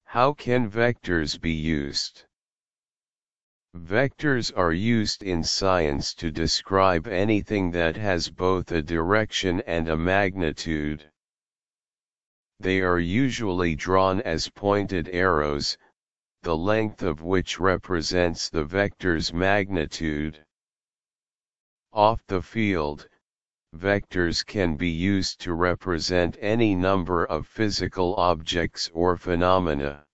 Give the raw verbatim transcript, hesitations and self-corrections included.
How can vectors be used? Vectors are used in science to describe anything that has both a direction and a magnitude. They are usually drawn as pointed arrows, the length of which represents the vector's magnitude. Off the field, vectors can be used to represent any number of physical objects or phenomena.